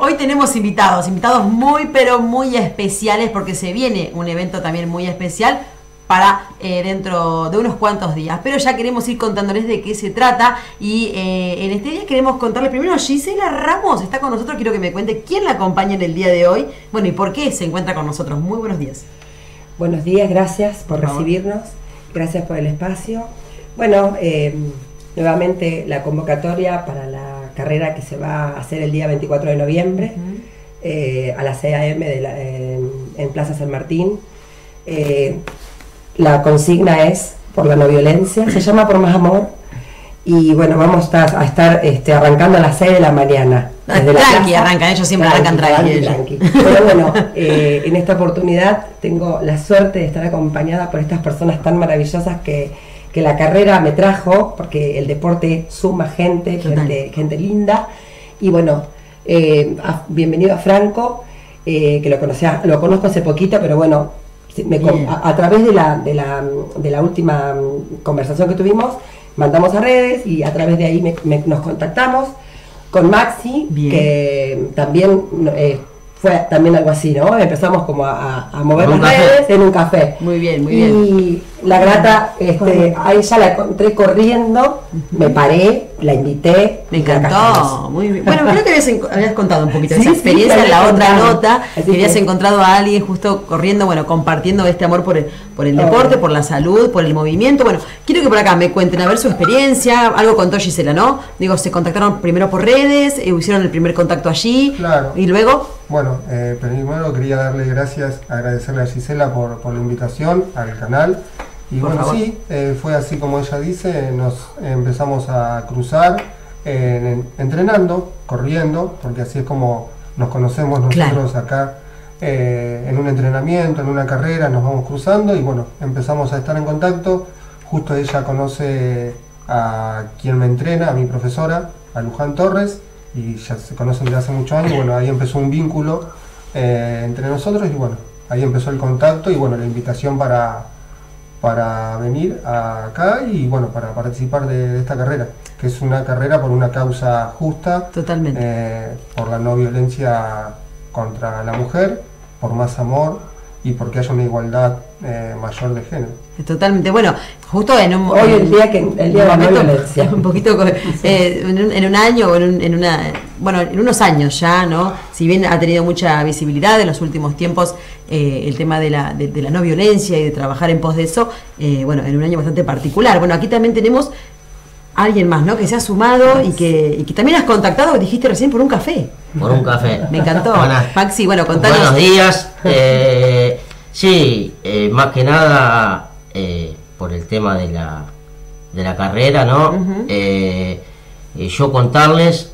hoy tenemos invitados muy pero muy especiales porque se viene un evento también muy especial para dentro de unos cuantos días, pero ya queremos ir contándoles de qué se trata y en este día queremos contarles primero. Gisela Ramos está con nosotros, quiero que me cuente quién la acompaña en el día de hoy, bueno, y por qué se encuentra con nosotros. Muy buenos días. Buenos días, gracias por recibirnos, gracias por el espacio. Bueno, nuevamente la convocatoria para la carrera que se va a hacer el día 24 de noviembre a las 6 a.m. en Plaza San Martín. La consigna es por la no violencia, se llama Por Más Amor, y bueno, vamos a estar arrancando a las 6 de la mañana. Tranqui, arrancan, ellos siempre arrancan tranqui. Pero bueno, en esta oportunidad tengo la suerte de estar acompañada por estas personas tan maravillosas que la carrera me trajo, porque el deporte suma gente gente linda. Y bueno, bienvenido a Franco, que lo conozco hace poquito, pero bueno, a través de la última conversación que tuvimos, mandamos a redes y a través de ahí nos contactamos con Maxi, que también fue también algo así, ¿no? Empezamos como a mover las redes en un café. Muy bien, muy bien. Y la grata, a ella la encontré corriendo, me paré, la invité. Me encantó, muy bien. Bueno, creo que habías contado un poquito de esa Sí, experiencia en la otra nota, así que habías encontrado a alguien justo corriendo, bueno, compartiendo este amor por el deporte, por la salud, por el movimiento. Bueno, quiero que por acá me cuenten a ver su experiencia. Algo contó Gisela, ¿no? Digo, se contactaron primero por redes, hicieron el primer contacto allí. Claro. Y luego... Bueno, primero quería darle gracias, agradecerle a Gisela por la invitación al canal. Y por bueno, favor. sí, fue así como ella dice, nos empezamos a cruzar entrenando, corriendo, porque así es como nos conocemos nosotros acá, en un entrenamiento, en una carrera, nos vamos cruzando y bueno, empezamos a estar en contacto. Justo ella conoce a quien me entrena, a mi profesora, a Luján Torres, y ya se conocen desde hace muchos años. Bueno, ahí empezó un vínculo entre nosotros y bueno, ahí empezó el contacto y bueno, la invitación para venir acá y bueno, para participar de esta carrera, que es una carrera por una causa justa. Totalmente. Por la no violencia contra la mujer, por más amor y porque haya una igualdad mayor de género. Totalmente, bueno, justo en un... Hoy el día de la no violencia. Un poquito, en un año o en unos años ya, ¿no? Si bien ha tenido mucha visibilidad en los últimos tiempos el tema de la no violencia y de trabajar en pos de eso, bueno, en un año bastante particular. Bueno, aquí también tenemos a alguien más, ¿no? Que se ha sumado y que también has contactado, dijiste recién, por un café. Por un café. Me encantó. Maxi, bueno, contanos. Buenos días. Sí, más que nada por el tema de la carrera, ¿no? Yo contarles,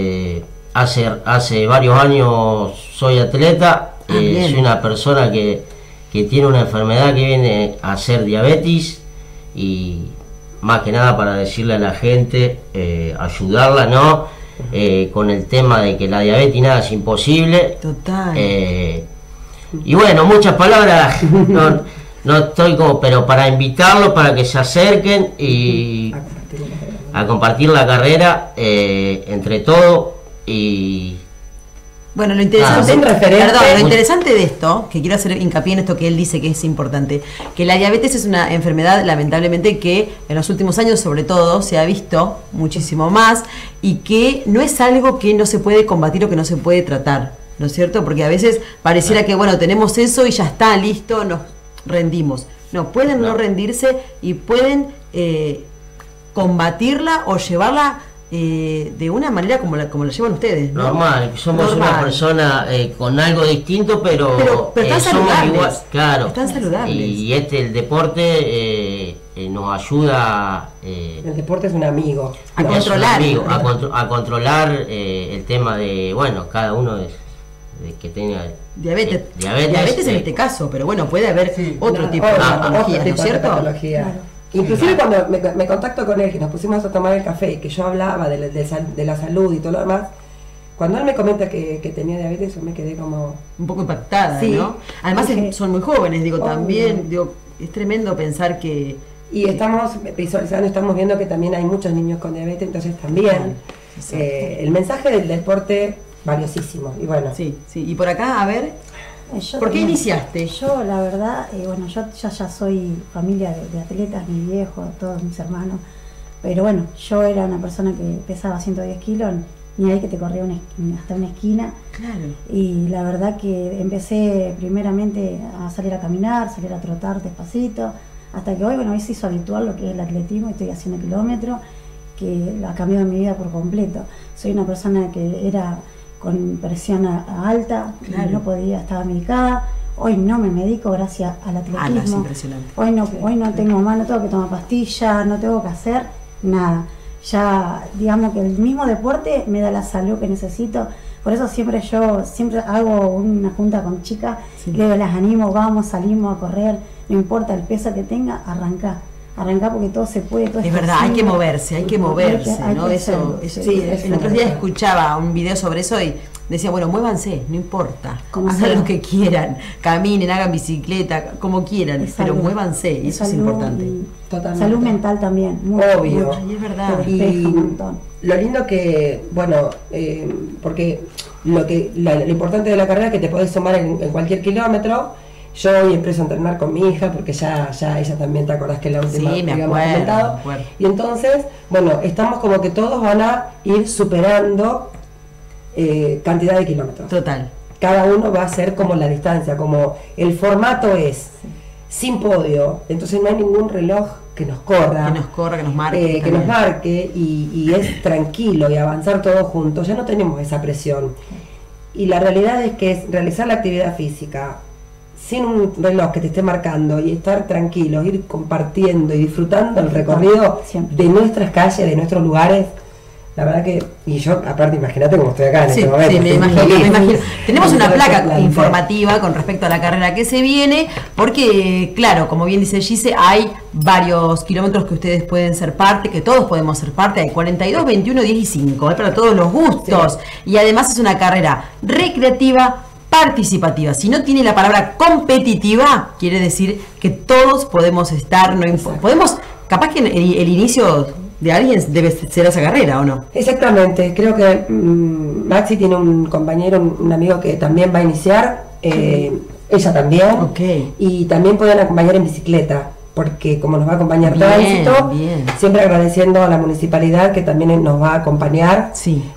hace varios años soy atleta, soy una persona que tiene una enfermedad que viene a ser diabetes y más que nada para decirle a la gente, ayudarla, ¿no? Con el tema de que la diabetes nada es imposible. Total. Y bueno, muchas palabras, no estoy como, pero para invitarlos para que se acerquen y a compartir la carrera entre todos y... Bueno, lo interesante, lo interesante de esto, que quiero hacer hincapié en esto que él dice que es importante, que la diabetes es una enfermedad lamentablemente que en los últimos años sobre todo se ha visto muchísimo más y que no es algo que no se puede combatir o que no se puede tratar, ¿no es cierto? Porque a veces pareciera que bueno, tenemos eso y ya está, listo, nos rendimos. No, pueden no rendirse y pueden combatirla o llevarla de una manera como la llevan ustedes, ¿no? Normal, somos una persona con algo distinto, pero están saludables, igual, claro. Están saludables. Y el deporte nos ayuda. El deporte es un amigo. A controlar. A controlar el tema de, bueno, cada uno de que tenga diabetes en este caso, pero bueno, puede haber otro tipo de patología, ¿no es cierto? Inclusive cuando me contacto con él, que nos pusimos a tomar el café y que yo hablaba de la salud y todo lo demás, cuando él me comenta que tenía diabetes, yo me quedé como... un poco impactada, ¿no? Además son muy jóvenes, también, es tremendo pensar que... Y estamos visualizando, estamos viendo que también hay muchos niños con diabetes, entonces también el mensaje del deporte valiosísimo. Y bueno. Sí, sí. Y por acá, a ver, ¿por qué iniciaste? Yo, la verdad, bueno, yo ya soy familia de atletas, mi viejo, todos mis hermanos. Pero bueno, yo era una persona que pesaba 110 kilos, ni ahí que te corría hasta una esquina. Claro. Y la verdad que empecé primeramente a salir a caminar, salir a trotar despacito, hasta que hoy, bueno, hoy se hizo habitual lo que es el atletismo, estoy haciendo kilómetros, que ha cambiado mi vida por completo. Soy una persona que era con presión alta, claro. No podía, estaba medicada. Hoy no me medico gracias al atletismo. No, es impresionante. Hoy no tengo más, no tengo que tomar pastillas, no tengo que hacer nada. Ya, digamos que el mismo deporte me da la salud que necesito. Por eso siempre hago una junta con chicas, sí. Que las animo, vamos, salimos a correr, no importa el peso que tenga, arrancá porque todo se puede, todo es verdad, hay que moverse, ¿no? Eso, sí, el otro día escuchaba un video sobre eso y decía, bueno, muévanse, no importa, hagan lo que quieran, caminen, hagan bicicleta, como quieran, pero muévanse, y eso es importante. Totalmente. Salud mental también, obvio. Y es verdad. Y lo lindo que, bueno, porque lo importante de la carrera es que te podés sumar en cualquier kilómetro. Yo hoy empiezo a entrenar con mi hija, porque ya ella también, ¿te acordás que la última sí, me habíamos comentado? Y entonces, bueno, estamos como que todos van a ir superando cantidad de kilómetros. Total. Cada uno va a hacer como la distancia, como el formato es sin podio, entonces no hay ningún reloj que nos corra, que nos marque. Que nos marque y es tranquilo y avanzar todos juntos, ya no tenemos esa presión. Y la realidad es que es realizar la actividad física sin un reloj que te esté marcando y estar tranquilos, ir compartiendo y disfrutando el recorrido de nuestras calles, de nuestros lugares. La verdad que, y yo aparte imagínate cómo estoy acá en este momento. Sí, me imagino. Tenemos una placa informativa con respecto a la carrera que se viene, porque claro, como bien dice Gise, hay varios kilómetros que ustedes pueden ser parte, que todos podemos ser parte, hay 42, 21, 10 y 5, para todos los gustos, y además es una carrera recreativa, participativa. Si no tiene la palabra competitiva, quiere decir que todos podemos estar, podemos, capaz que el inicio de alguien debe ser esa carrera, ¿o no? Exactamente, creo que Maxi tiene un compañero, un amigo que también va a iniciar, ella también, y también pueden acompañar en bicicleta, porque como nos va a acompañar tránsito, siempre agradeciendo a la municipalidad que también nos va a acompañar.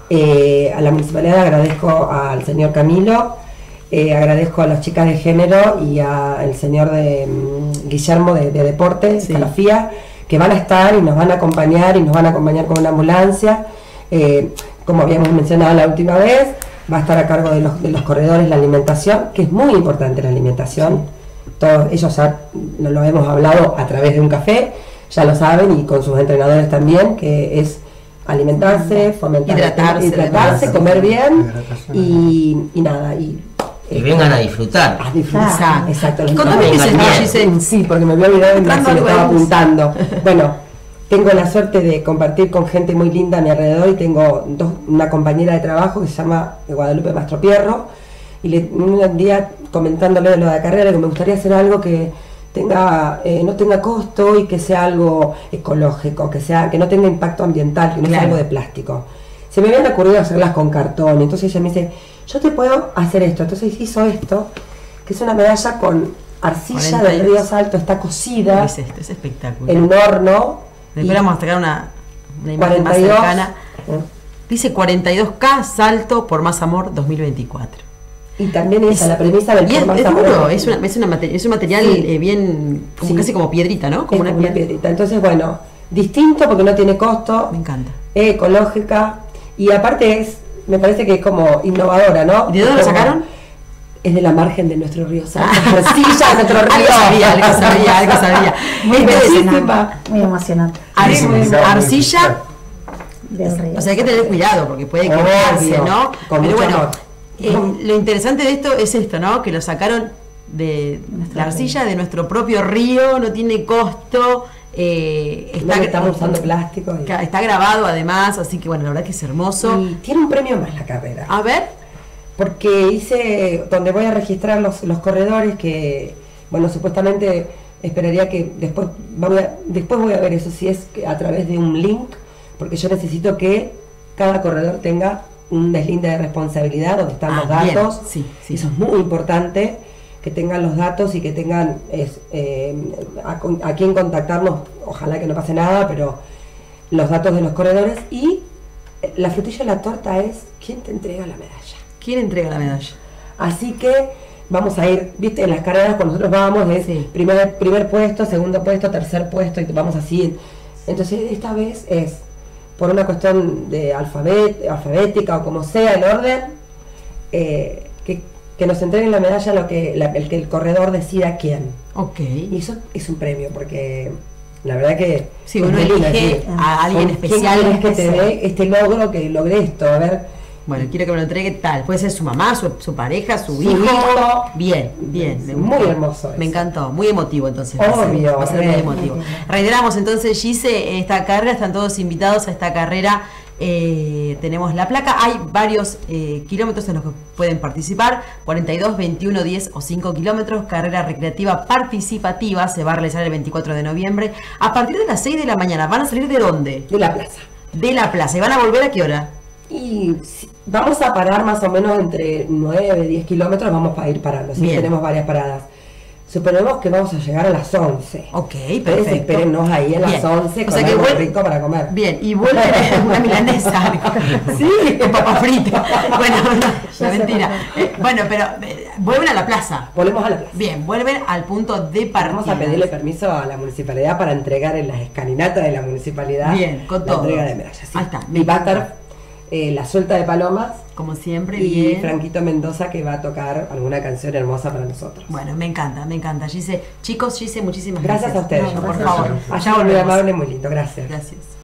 A la municipalidad agradezco al señor Camilo, agradezco a las chicas de género y al señor Guillermo de Deportes, de la FIA, que van a estar y nos van a acompañar con una ambulancia. Como habíamos mencionado la última vez, va a estar a cargo de los corredores la alimentación, que es muy importante la alimentación. Todos ellos ya lo hemos hablado a través de un café, ya lo saben, y con sus entrenadores también, que es alimentarse, fomentar, hidratarse, comer bien y nada. Y vengan a disfrutar. Exacto. Contame qué se sí, porque me había olvidado y me estaba apuntando. Bueno, tengo la suerte de compartir con gente muy linda a mi alrededor y tengo una compañera de trabajo que se llama Guadalupe Mastropierro, y un día comentándole de lo de la carrera, que me gustaría hacer algo que tenga no tenga costo y que sea algo ecológico, que no tenga impacto ambiental, que no sea algo de plástico. Se me habían ocurrido hacerlas con cartón, entonces ella me dice, yo te puedo hacer esto. Entonces hizo esto, que es una medalla con arcilla del río Salto, está cocida es espectacular, en un horno. Después vamos a sacar una imagen 42, más cercana. Dice 42K Salto por Más Amor 2024. Y también la premisa del por Más Amor. Es un material bien, casi como piedrita, ¿no? Como una piedrita. Entonces, bueno, distinto porque no tiene costo. Me encanta. Ecológica. Y aparte me parece que es como innovadora, ¿no? ¿De dónde lo sacaron? Es de la margen de nuestro río Salto. Arcilla, nuestro río. Algo sabía. Muy emocionante. Arcilla del río. O sea, hay que tener cuidado porque puede quemarse, ¿no? Pero bueno, lo interesante de esto es esto, ¿no? Que lo sacaron de la arcilla de nuestro propio río, no tiene costo. Estamos usando plástico. Está grabado además, así que bueno, la verdad que es hermoso. Y tiene un premio más la carrera. A ver. Porque hice, donde voy a registrar los corredores, que bueno, supuestamente esperaría que después voy a ver eso, si es a través de un link, porque yo necesito que cada corredor tenga un deslinde de responsabilidad donde están los datos. Sí. Eso es muy importante, que tengan los datos y que tengan a quién contactarnos, ojalá que no pase nada, pero los datos de los corredores. Y la frutilla de la torta es quién te entrega la medalla. ¿Quién entrega la medalla? Así que vamos a ir, viste, en las carreras cuando nosotros vamos es primer puesto, segundo puesto, tercer puesto y vamos así. Entonces esta vez es por una cuestión de alfabética o como sea el orden, que nos entreguen la medalla el que el corredor decida quién. Ok. Y eso es un premio porque la verdad que sí, uno elige a alguien especial. ¿Quién que te dé este logro, que logré esto? A ver. Bueno, quiero que me lo entregue tal. Puede ser su mamá, su pareja, su hijo. Bien. Muy hermoso. Me encantó. Muy emotivo entonces. Obvio. Va a ser muy emotivo. Reiteramos entonces, Gise, esta carrera, están todos invitados a esta carrera. Tenemos la placa. Hay varios kilómetros en los que pueden participar. 42, 21, 10 o 5 kilómetros. Carrera recreativa participativa. Se va a realizar el 24 de noviembre. A partir de las 6 de la mañana. ¿Van a salir de dónde? De la plaza. De la plaza. ¿Y van a volver a qué hora? Y vamos a parar más o menos entre 9 y 10 kilómetros, vamos a ir parando, ¿sí? Tenemos varias paradas. Suponemos que vamos a llegar a las 11. Ok, perfecto. Espérennos ahí a las 11 con algo rico para comer. Bien, y vuelven a una milanesa. Sí, con papa frita. Bueno, no, mentira. Bueno, pero vuelven a la plaza. Volvemos a la plaza. Bien, vuelven al punto de partida. Vamos a pedirle permiso a la municipalidad para entregar en las escalinatas de la municipalidad. Bien, con todo. La entrega de medallas. Sí. Ahí está. Y va a estar la suelta de palomas, como siempre, y bien. Franquito Mendoza, que va a tocar alguna canción hermosa para nosotros. Bueno, me encanta, Gise. Chicos, Gise, muchísimas gracias. Gracias a ustedes. Por favor. Allá muy amable, muy lindo, gracias. Gracias.